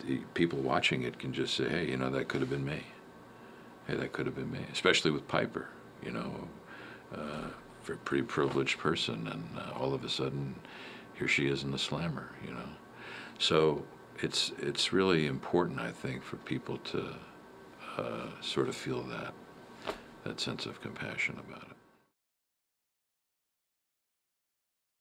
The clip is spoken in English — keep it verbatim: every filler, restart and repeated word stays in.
the people watching it can just say, hey, you know, that could have been me. Hey, that could have been me. Especially with Piper, you know, uh, for a pretty privileged person, and uh, all of a sudden, here she is in the slammer, you know. So it's it's really important, I think, for people to uh, sort of feel that that sense of compassion about it.